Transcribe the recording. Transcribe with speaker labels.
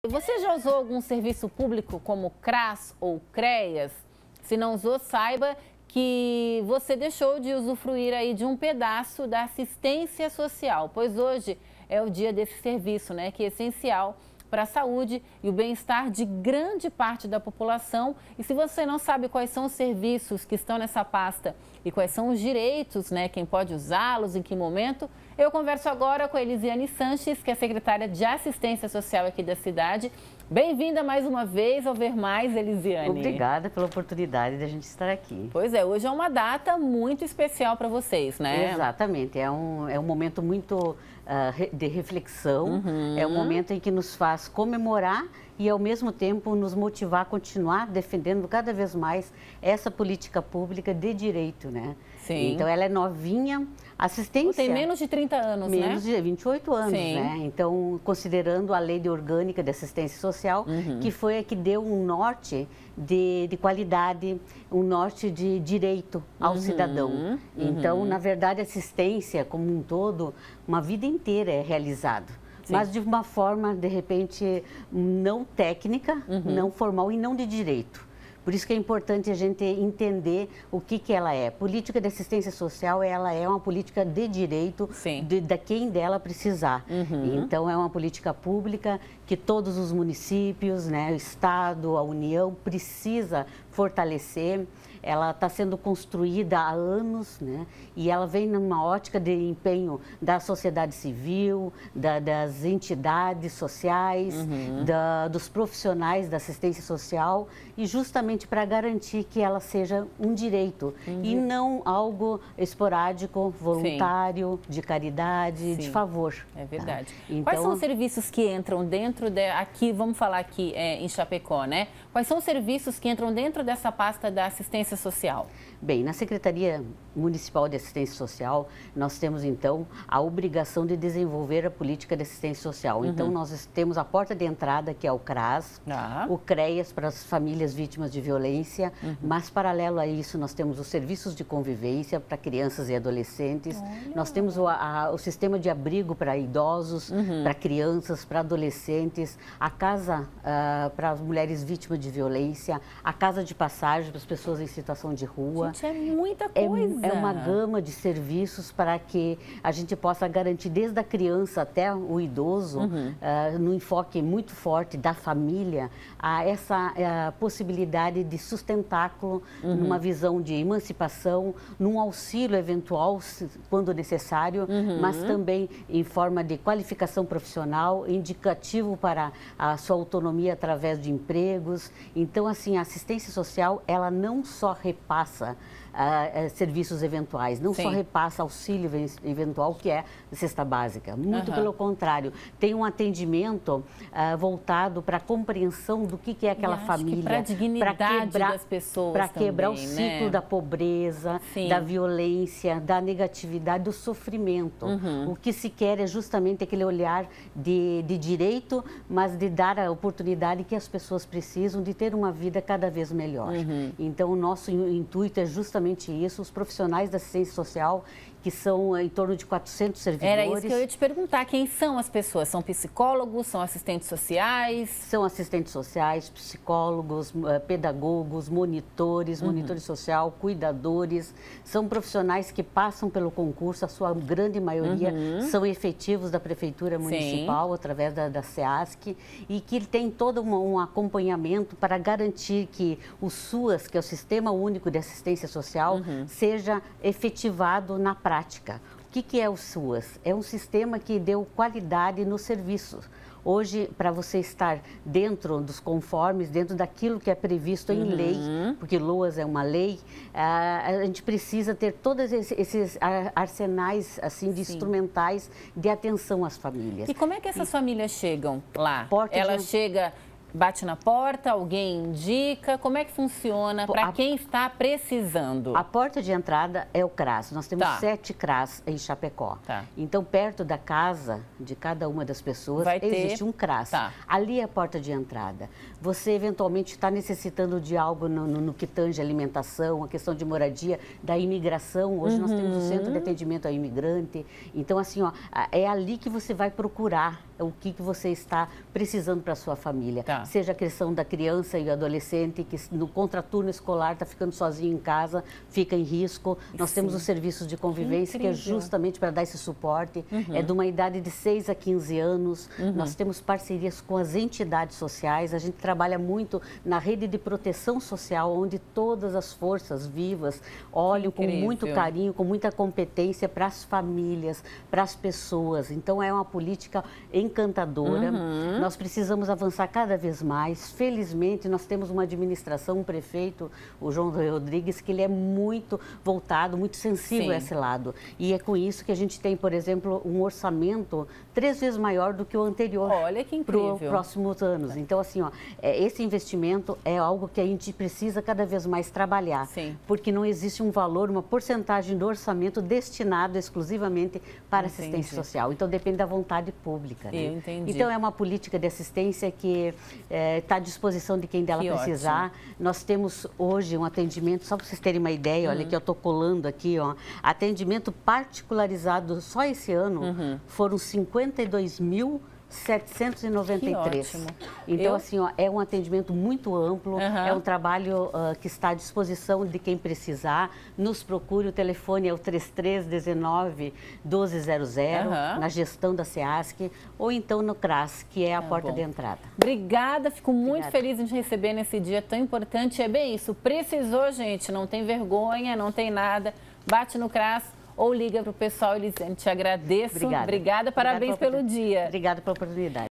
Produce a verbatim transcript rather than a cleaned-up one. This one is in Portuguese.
Speaker 1: Você já usou algum serviço público como CRAS ou CREAS? Se não usou, saiba que você deixou de usufruir aí de um pedaço da assistência social, pois hoje é o dia desse serviço, né, que é essencial para a saúde e o bem-estar de grande parte da população. E se você não sabe quais são os serviços que estão nessa pasta e quais são os direitos, né, quem pode usá-los, em que momento, eu converso agora com a Elisiane Sanches, que é secretária de Assistência Social aqui da cidade. Bem-vinda mais uma vez ao Ver Mais, Elisiane.
Speaker 2: Obrigada pela oportunidade de a gente estar aqui.
Speaker 1: Pois é, hoje é uma data muito especial para vocês, né?
Speaker 2: Exatamente, é um, é um momento muito uh, de reflexão, uhum. É um momento em que nos faz comemorar e, ao mesmo tempo, nos motivar a continuar defendendo cada vez mais essa política pública de direito, né?
Speaker 1: Sim.
Speaker 2: Então, ela é novinha, assistência...
Speaker 1: Tem menos de trinta anos,
Speaker 2: menos
Speaker 1: né?
Speaker 2: Menos de vinte e oito anos,
Speaker 1: Sim.
Speaker 2: né? Então, considerando a Lei de Orgânica de Assistência Social, uhum. que foi a que deu um norte de, de qualidade, um norte de direito ao uhum. cidadão. Uhum. Então, na verdade, a assistência como um todo, uma vida inteira é realizado. Sim. Mas de uma forma, de repente, não técnica, uhum. não formal e não de direito. Por isso que é importante a gente entender o que, que ela é. Política de assistência social, ela é uma política de direito de, de quem dela precisar. Uhum. Então, é uma política pública que todos os municípios, né, o Estado, a União, precisa fortalecer. Ela está sendo construída há anos, né? E ela vem numa ótica de empenho da sociedade civil, da, das entidades sociais, uhum. da, dos profissionais da assistência social, e justamente para garantir que ela seja um direito uhum. e não algo esporádico, voluntário, Sim. de caridade, Sim. de favor.
Speaker 1: É verdade.
Speaker 2: Tá? Então,
Speaker 1: quais são os serviços que entram dentro de, aqui, vamos falar aqui é, em Chapecó, né? Quais são os serviços que entram dentro dessa pasta da assistência social?
Speaker 2: Bem, na Secretaria Municipal de Assistência Social, nós temos, então, a obrigação de desenvolver a política de assistência social. Uhum. Então, nós temos a porta de entrada, que é o CRAS, ah. o CREAS para as famílias vítimas de violência, uhum. mas, paralelo a isso, nós temos os serviços de convivência para crianças e adolescentes, Olha. nós temos o, a, o sistema de abrigo para idosos, uhum. para crianças, para adolescentes, a casa uh, para as mulheres vítimas de violência, a casa de passagem para as pessoas em situação de rua.
Speaker 1: Gente, é muita coisa.
Speaker 2: É, é uma gama de serviços para que a gente possa garantir desde a criança até o idoso, uhum. uh, no enfoque muito forte da família, a essa a possibilidade de sustentáculo, uhum. numa visão de emancipação, num auxílio eventual, quando necessário, uhum. mas também em forma de qualificação profissional, indicativo para a sua autonomia através de empregos. Então, assim, a assistência social, ela não só repassa Uh, uh, serviços eventuais, não Sim. só repassa auxílio eventual, que é cesta básica, muito uhum. pelo contrário, tem um atendimento uh, voltado para a compreensão do que, que é aquela família,
Speaker 1: para a dignidade
Speaker 2: quebrar,
Speaker 1: das pessoas
Speaker 2: para quebrar
Speaker 1: também,
Speaker 2: o ciclo
Speaker 1: né?
Speaker 2: da pobreza, Sim. da violência, da negatividade, do sofrimento. Uhum. O que se quer é justamente aquele olhar de, de direito, mas de dar a oportunidade que as pessoas precisam de ter uma vida cada vez melhor. Uhum. Então, o nosso intuito é justamente isso, os profissionais da assistência social, que são em torno de quatrocentos servidores.
Speaker 1: Era isso que eu ia te perguntar, quem são as pessoas? São psicólogos, são assistentes sociais?
Speaker 2: São assistentes sociais, psicólogos, pedagogos, monitores, uhum. monitores social, cuidadores, são profissionais que passam pelo concurso, a sua grande maioria uhum. são efetivos da Prefeitura Municipal, Sim. através da, da SEASC, e que tem todo um, um acompanhamento para garantir que o SUAS, que é o Sistema Único de Assistência Social, uhum. seja efetivado na prática. O que, que é o SUAS? É um sistema que deu qualidade no serviço. Hoje, para você estar dentro dos conformes, dentro daquilo que é previsto em uhum. lei, porque LOAS é uma lei, a gente precisa ter todos esses arsenais assim, de Sim. instrumentais de atenção às famílias.
Speaker 1: E como é que essas e... famílias chegam lá?
Speaker 2: Porta
Speaker 1: Ela
Speaker 2: de...
Speaker 1: chega Bate na porta, alguém indica, como é que funciona para
Speaker 2: A-
Speaker 1: quem está precisando?
Speaker 2: A porta de entrada é o CRAS. Nós temos
Speaker 1: Tá.
Speaker 2: sete CRAS em Chapecó.
Speaker 1: Tá.
Speaker 2: Então, perto da casa de cada uma das pessoas,
Speaker 1: Vai ter-
Speaker 2: existe um CRAS.
Speaker 1: Tá.
Speaker 2: Ali é a porta de entrada. Você, eventualmente, está necessitando de algo no, no, no que tange alimentação, a questão de moradia, da imigração. Hoje nós temos o Centro de Atendimento ao Imigrante. Então, assim, ó, é ali que você vai procurar o que, que você está precisando para a sua família.
Speaker 1: Tá.
Speaker 2: Seja a questão da criança e adolescente que no contraturno escolar está ficando sozinho em casa, fica em risco. Nós
Speaker 1: Sim.
Speaker 2: temos os serviços de convivência, que é
Speaker 1: Incrível.
Speaker 2: justamente para dar esse suporte.
Speaker 1: Uhum.
Speaker 2: É de uma idade de seis a quinze anos.
Speaker 1: Uhum.
Speaker 2: Nós temos parcerias com as entidades sociais. A gente trabalha muito na rede de proteção social, onde todas as forças vivas olham com
Speaker 1: Incrível.
Speaker 2: muito carinho, com muita competência para as famílias, para as pessoas. Então, é uma política encantadora.
Speaker 1: Uhum.
Speaker 2: Nós precisamos avançar cada vez mais. Felizmente, nós temos uma administração, um prefeito, o João Rodrigues, que ele é muito voltado, muito sensível
Speaker 1: Sim.
Speaker 2: a esse lado. E é com isso que a gente tem, por exemplo, um orçamento três vezes maior do que o anterior.
Speaker 1: Olha que
Speaker 2: Para
Speaker 1: incrível.
Speaker 2: os próximos anos. Então, assim, ó, é, esse investimento é algo que a gente precisa cada vez mais trabalhar.
Speaker 1: Sim.
Speaker 2: Porque não existe um valor, uma porcentagem do orçamento destinado exclusivamente para
Speaker 1: Entendi.
Speaker 2: assistência social. Então, depende da vontade pública. Né?
Speaker 1: Eu entendi.
Speaker 2: Então, é uma política de assistência que está à disposição de quem dela
Speaker 1: Que
Speaker 2: precisar.
Speaker 1: ótimo.
Speaker 2: Nós temos hoje um atendimento, só para vocês terem uma ideia, olha que eu estou colando aqui, ó, atendimento particularizado só esse ano
Speaker 1: Uhum.
Speaker 2: foram cinquenta e dois mil setecentos e noventa e três.
Speaker 1: Que ótimo.
Speaker 2: Então,
Speaker 1: Eu-
Speaker 2: assim, ó, é um atendimento muito amplo,
Speaker 1: Uhum.
Speaker 2: é um trabalho ah, que está à disposição de quem precisar. Nos procure, o telefone é o três três um nove, um dois zero zero,
Speaker 1: Uhum.
Speaker 2: na gestão da SEASC, ou então no CRAS, que é a
Speaker 1: Tá
Speaker 2: porta
Speaker 1: bom.
Speaker 2: de entrada.
Speaker 1: Obrigada, fico muito
Speaker 2: Obrigada.
Speaker 1: feliz em te receber nesse dia tão importante. É bem isso, precisou, gente, não tem vergonha, não tem nada, bate no CRAS ou liga para o pessoal, Elisane, te agradeço.
Speaker 2: Obrigada.
Speaker 1: Obrigada, parabéns
Speaker 2: Obrigada pela
Speaker 1: pelo dia.
Speaker 2: Obrigada pela oportunidade.